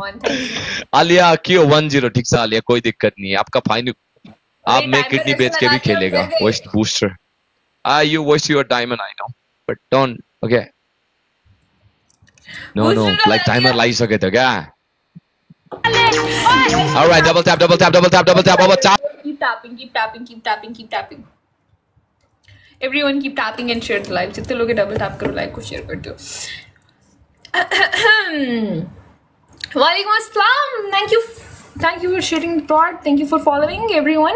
on, thank you. Alia क्यों 1-0 ठीक से आलिया, कोई दिक्कत नहीं है, आपका फाइन आप में किडनी बेच के भी खेलेगा voice booster. You waste your diamond, I know, but don't. Okay. No, like timer लाई सके तो क्या? All right, double tap. Keep tapping, keep tapping, keep tapping, keep tapping. Everyone keep tapping and share the live. जितने लोग double tap करो, like को share कर दो. Walaikum assalam. Thank you for sharing the part. Thank you for following everyone.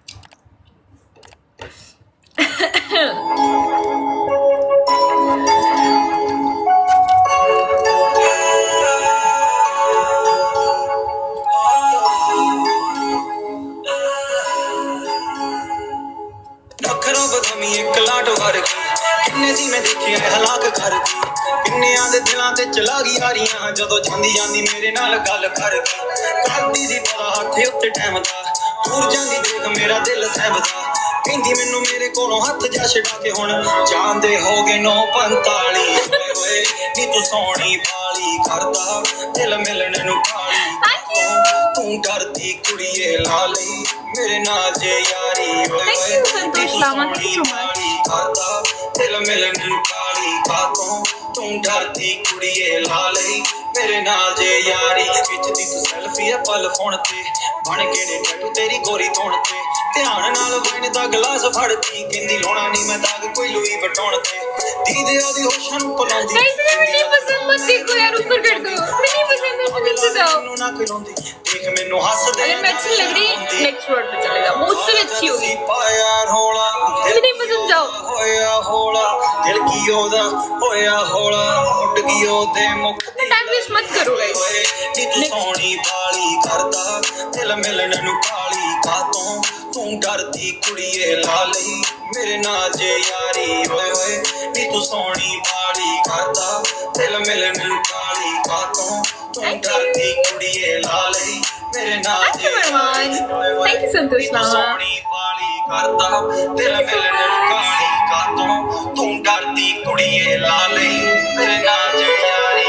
मैं देखी है हलाक कर दी किन्नियां दे दिलां ते चला गई यारियां जदों जांदी जांदी मेरे नाल गल कर करदी सी पता हथे उत्ते टाइम दा दूर जांदी देख मेरा दिल सहबदा कहंदी मैनू मेरे कोलों हथ जा छड़ा के हुण जांदे हो गए 9:45 ओए नी तू सोहणी बाली करदा दिल मिलने नू काली तू डरदी कुड़िए लाली मेरे नाल जे यारी ओए नी तू सोहणी बाली करदा दिल मिलन काली कातों तू डरती कुड़िए लाली मेरे नाल जे यारी खिचदी तू सेल्फी है पल फोन ते बन के ने टैटू तेरी गोरी तोड़ ते ध्यान नाल वाइन दा गिलास फड़ती कहंदी लोना नहीं मैं दाग कोई लुई वटोण ते दीदे ओदी होशां नू पलांदी नहीं पसंद मत देखो यार ऊपर कर दो नहीं पसंद है नीचे जाओ ना कोई रोंदी देख मैनू हंस दे अगर मैं अच्छी लग रही नेक्स्ट वर्ड पे चले जाओ मुझसे अच्छी होगी यार होला नहीं पसंद जाओ होया होला दिल की ओदा होया होला उठ गई ओदे मुख टाइम वेस्ट मत करो गाइस नी तू सोहणी बाली करदा दिल मिलन नू काली कातों तू डरदी कुड़िए लाली मेरे नाल जे यारी ओए ओए नी तू सोहणी बाली करदा दिल मिलन नू काली कातों तू डरदी कुड़िए लाली मेरे नाल जे यारी थैंक यू संतोष नामा सोहणी बाली करदा दिल मिलन नू काली कातों तू डरदी कुड़िए लाली मेरे नाल जे यारी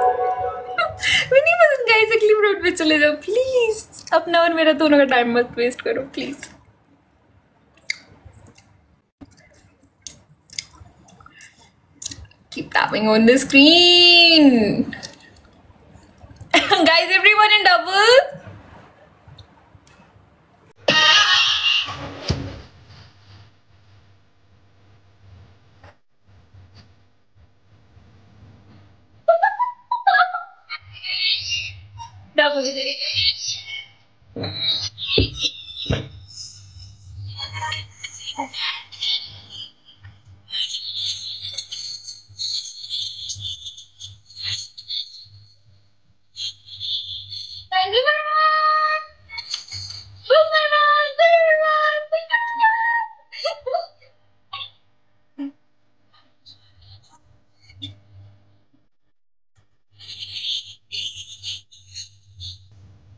मैं नहीं पसंद गाइस अगली रोड पे चले जाओ प्लीज अपना और मेरा दोनों का टाइम मत वेस्ट करो please keep tapping on the screen guys everyone in double double thank you very much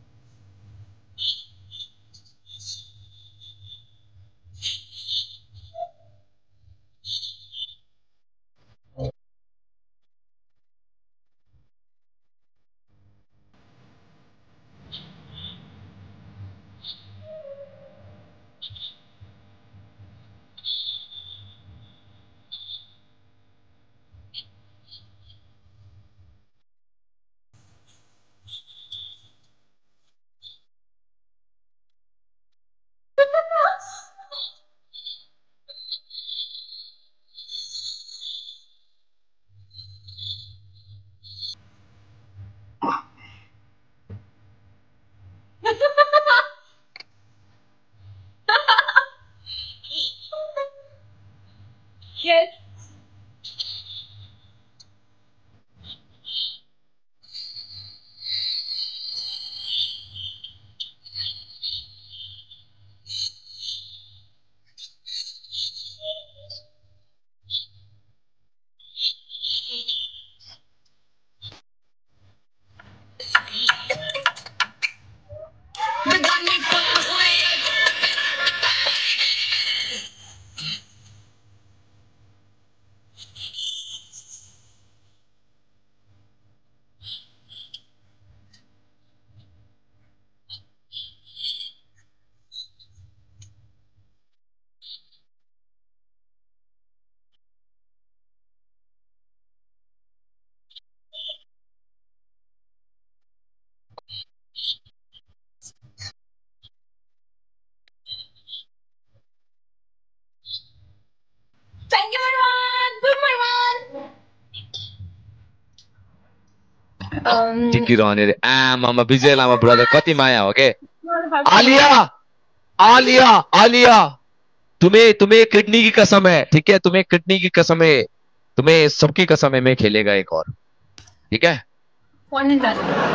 टिकी रहने रे आमामा विजय लामा ब्रदर कति माया हो के not have to Alia Alia Alia तुम्हें तुम्हें किडनी की कसम है ठीक है तुम्हें किडनी की कसम है तुम्हें सबकी कसम है मैं खेलेगा एक और ठीक है one and done.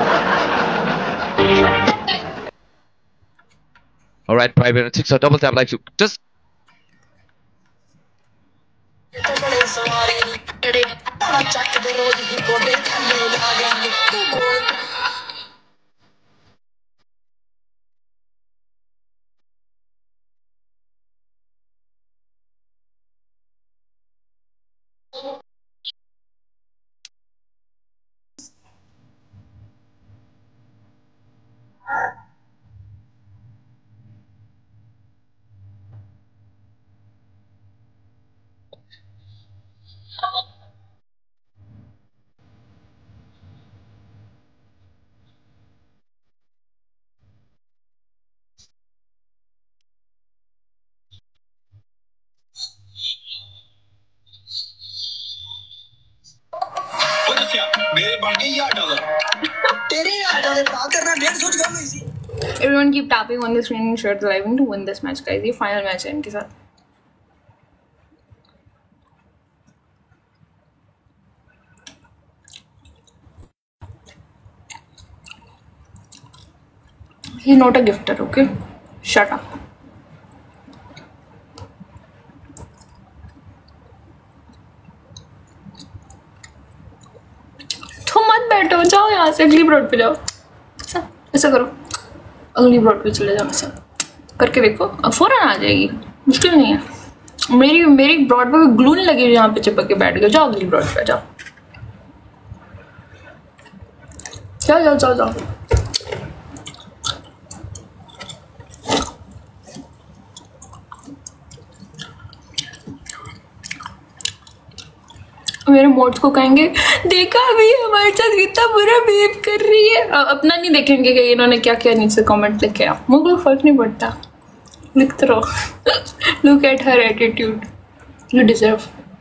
alright private ठीक है double tap like you just Everyone keep tapping on the screen and share the live to win this match, guys. ये final match है इनके साथ. He's not a gifter, okay? Shut up. तुम मत बैठो, जाओ यहाँ से अगली ब्रॉड पे जाओ. ऐसा करो, अगली ब्रॉड पे चले जाओ. ऐसा करके देखो, अब फौरन आ जाएगी. मुश्किल नहीं है. मेरी ब्रॉड पे ग्लू नहीं लगी, यहाँ पे चिपक के बैठ गए. जाओ अगली ब्रॉड पे जाओ. जाओ जाओ जाओ जाओ. मेरे मोड्स को कहेंगे देखा अभी हमारे साथ कितना बुरा बिहेव कर रही है. अपना नहीं देखेंगे कि इन्होंने क्या क्या नीचे कमेंट लिखे. आप मुझे कोई फर्क नहीं पड़ता, लिखते रहो. Look at her attitude, you deserve.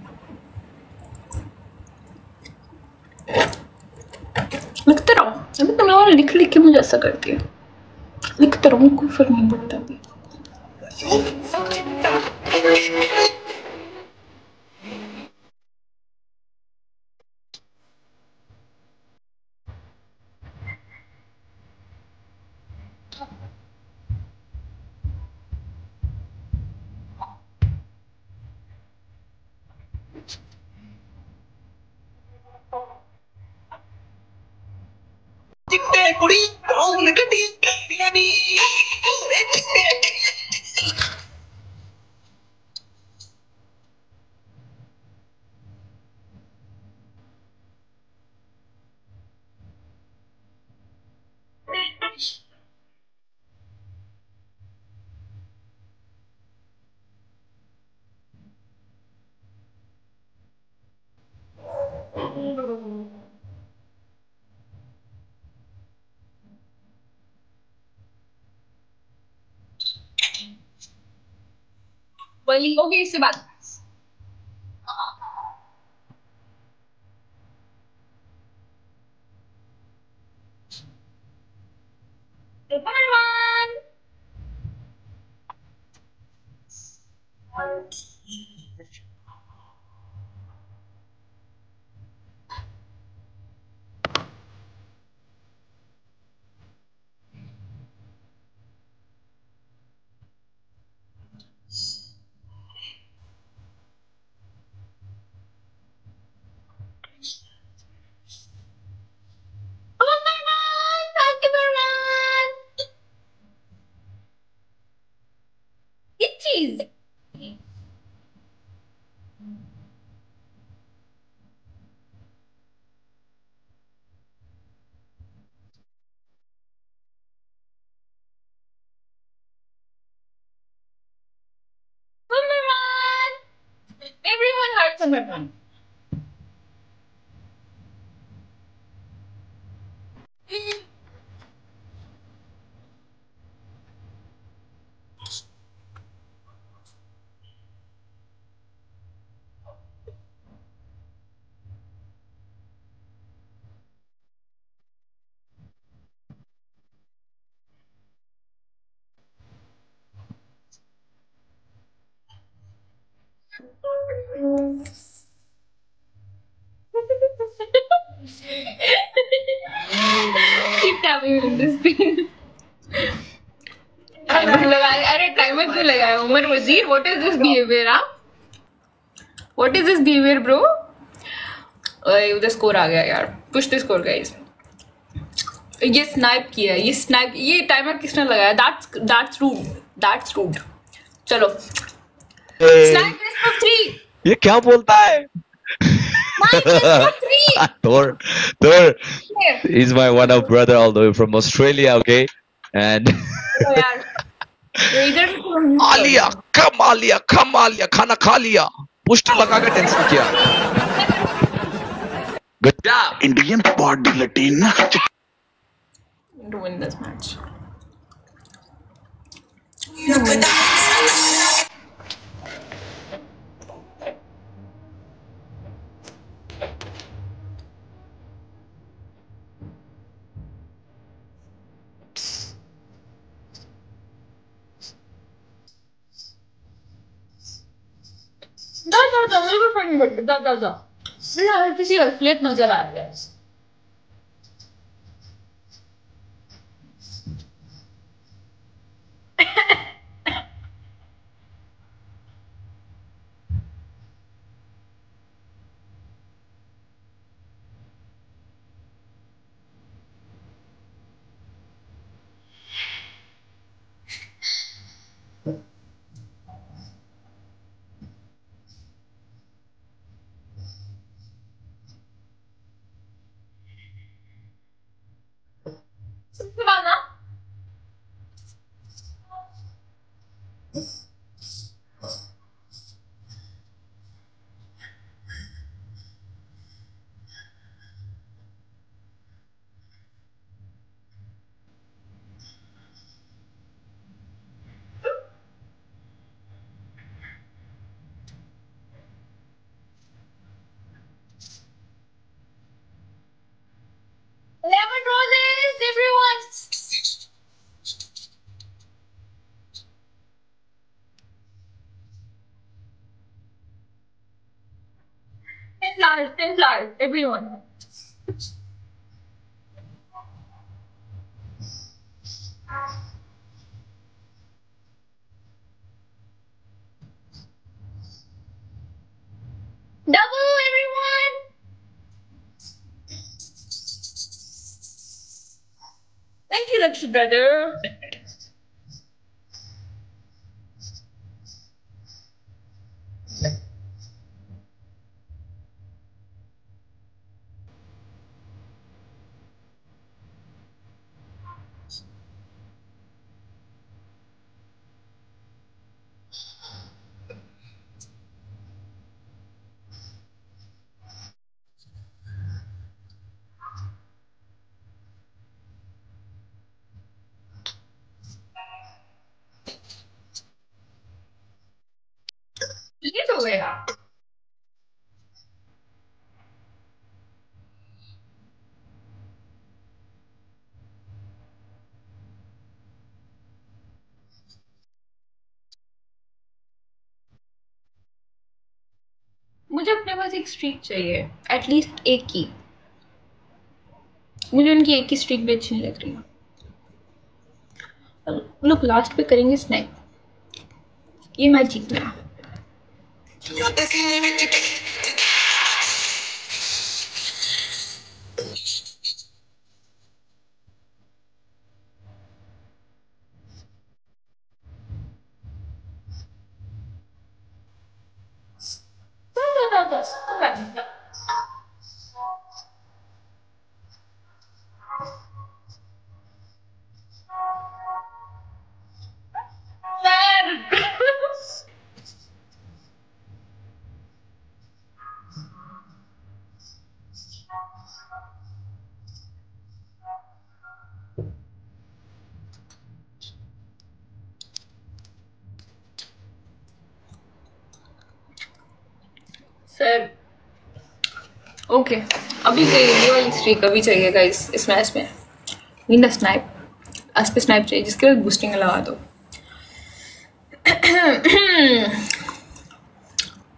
लिखते रहो. अभी तुम लोगों ने लिख लिख के मुझे ऐसा करती है. लिखते रहो, मुझे कोई फर्क नहीं पड़ता अभी. वही ओके इससे बात. चीज everyone hearts on my phone. Keep tapping on this thing. अरे टाइमर क्यों लगाया उमर वजीर? What is this behavior? What is this behavior, bro? उधर स्कोर आ गया यार. Push the score, guys. ये स्नाइप किया, ये टाइमर किसने लगाया? That's rude. That's rude. चलो. Snipe is for 3. ये क्या बोलता है? Snipe is for 3. Thor. He's my one of brother all the way from Australia, okay? And यार. इधर आलिया, कम आलिया, खाना खा लिया. पुष्ट लगा के टेंशन किया. Good job. इंडियन बॉडी लटीन to win this match. जा यार किसी असलियत नजर आ रहा है. Lemon roses, everyone. Ten flowers, everyone. Double, everyone. Thank you, Lakshmi brother. ये तो गया. मुझे अपने पास एक स्ट्रीक चाहिए, एटलीस्ट एक की. मुझे उनकी एक की स्ट्रीक भी अच्छी नहीं लग रही. लोग लास्ट पे करेंगे स्नैक. ये मैच जीतना. सर ओके, अभी चाहिए ये वाली स्ट्रीक, अभी चाहिए गाइस इस मैच में. विन द स्नाइप, आज पे स्नाइप चाहिए जिसके बाद बूस्टिंग लगा दो.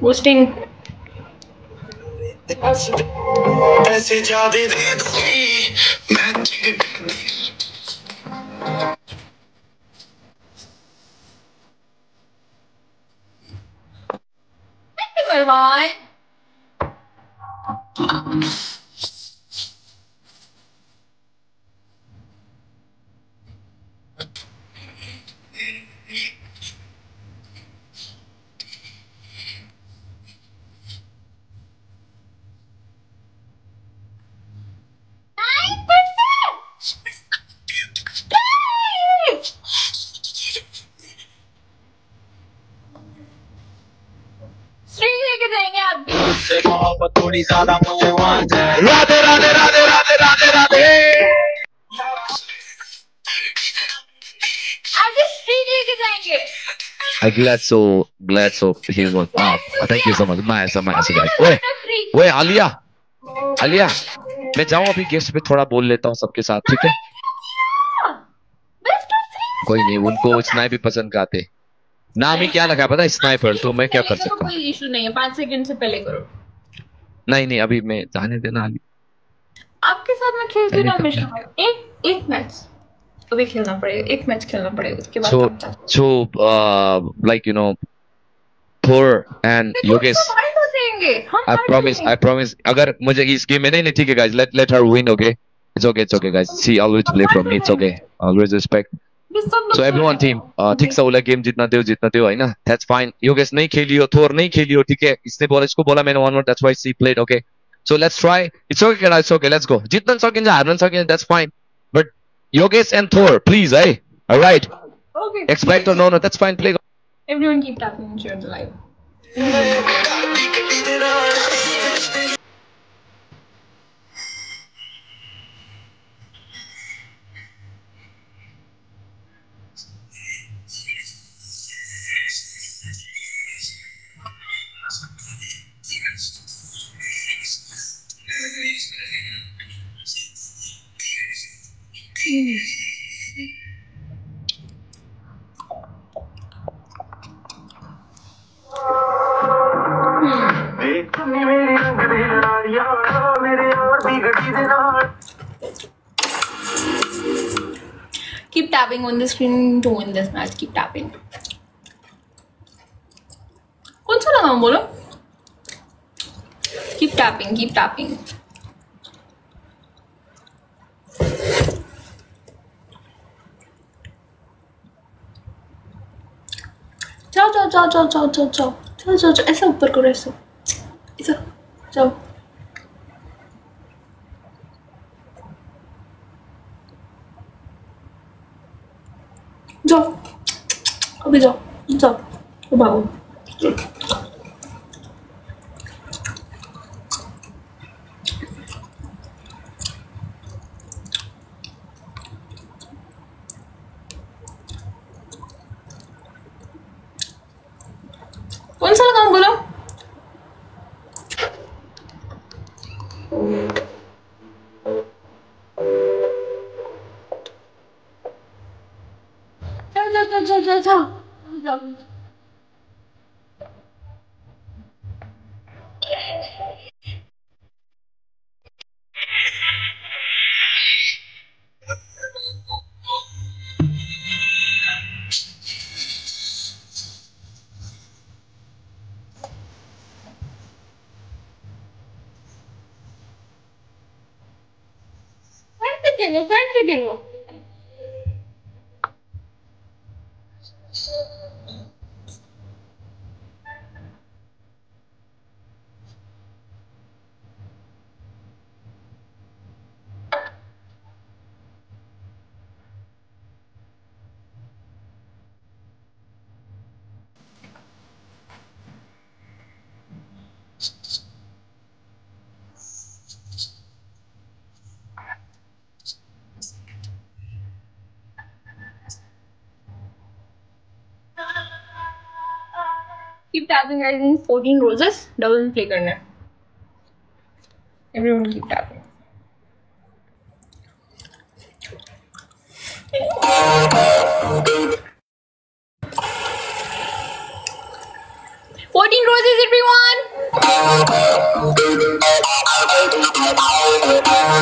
Boosting. ऐसे जादे दे दूंगी मैं Bye. थोड़ी ज्यादा मुझे वांट है राधे राधे राधे राधे राधे राधे आज श्री लेके जाएंगे. I'm glad so he was thank you so much nice guys ओए आलिया मैं जाऊं अभी गेस्ट पे थोड़ा बोल लेता हूँ सबके साथ ठीक है कोई नहीं उनको स्नाइपर पसंद आते नाम ही क्या लगा पता है स्नाइपर तो मैं क्या कर सकता हूँ कोई इशू नहीं है 5 सेकंड से पहले करो नहीं अभी मैं जाने देना आलिया आपके साथ मैं खेलती हूँ ना हमेशा एक मैच अभी खेलना पड़ेगा एक मैच खेलना पड़ेगा उसके बाद so like you know Thor and Yogesh I promise अगर मुझे इस गेम में नहीं ठीक है guys let her win okay it's okay guys she always play from me it's okay always respect so everyone team ठीक सा वाला गेम जितना दो है ना that's fine Yogesh नहीं खेली हो Thor नहीं खेली हो ठीक है इसको बोला मैंने one more that's why she played okay so let's try it's okay let's go जितना सकेंगे हारना सकेंगे that's fine but Yogesh and Thor please hey alright okay expect or no that's fine play everyone keep tapping and share the live Keep tapping on the screen to win this match. Keep tapping. कौन सा लगाऊं बोलो? Keep tapping. Keep tapping. जाओ ऐसा ऊपर करो ऐसा जाओ अभी जाओ भागो कौन सा लगाऊं बोलो जाओ continue. Keep tapping guys in 14 roses. Double play करना है. Everyone keep tapping. $14 roses everyone.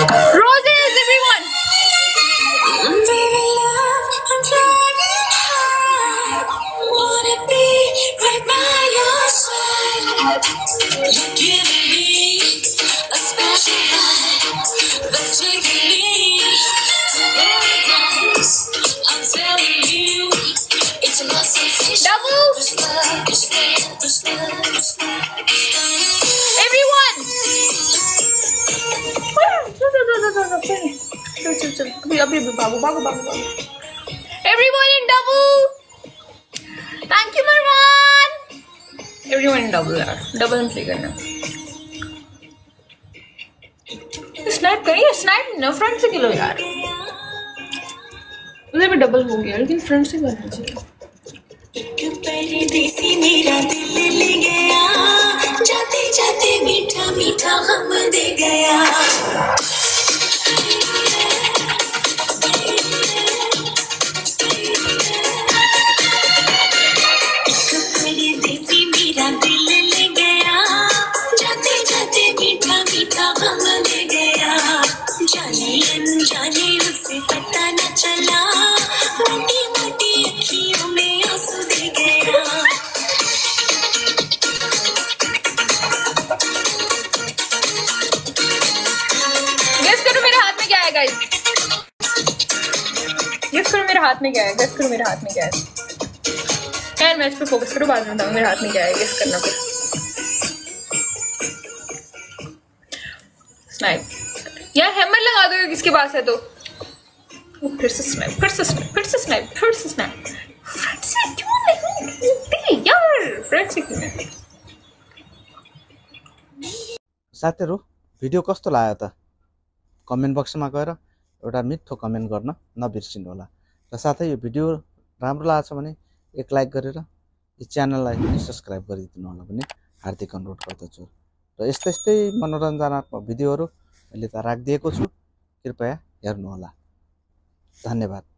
Roses, everyone. Wanna be right by your side. You're giving me a special vibe that's taking me to paradise. I'm telling you, it's my sensation. Double. Everyone. अभी बाबू Everyone in double. Thank you, Marwan. Everyone in double यार, double हम play करना. Snipe करिए, snipe ना front से किलो यार. उधर भी double हो गया, लेकिन front से करना चाहिए. जाते जाते मीठा मीठा हम दे गया. जाने उससे पता न चला, मोटी मोटी अखियों में आंसू दे गया. गेस करो मेरे हाथ में क्या है गाइस. गेस करो मेरे हाथ में क्या है. गेस करो मेरे हाथ में क्या है. यार मैच पे फोकस करो, बाद में बताऊँ मेरे हाथ में क्या है. गेस करना फिर. स्नाइप यार, हैमर लगा दो किसके पास है तो. फिर से स्नाइप, फिर से स्नाइप, फिर से स्नाइप, फिर से स्नाइप. फ्रंट से क्यों नहीं यार, फ्रंट से क्यों नहीं. साथीहरु भिडियो कस्तो लाग्यो त कमेन्ट बक्समा गएर एउटा मिठो कमेन्ट गर्न नबिर्सिनु होला. र साथै यो भिडियो राम्रो लागेछ भने एक लाइक गरेर यो च्यानललाई सब्स्क्राइब गरिदिनु होला भन्ने हार्दिक अनुरोध गर्दछु. र यस्तै मनोरञ्जनात्मक भिडियोहरू अहिले त राखिदिएको छु, कृपया हेर्नु होला. धन्यवाद.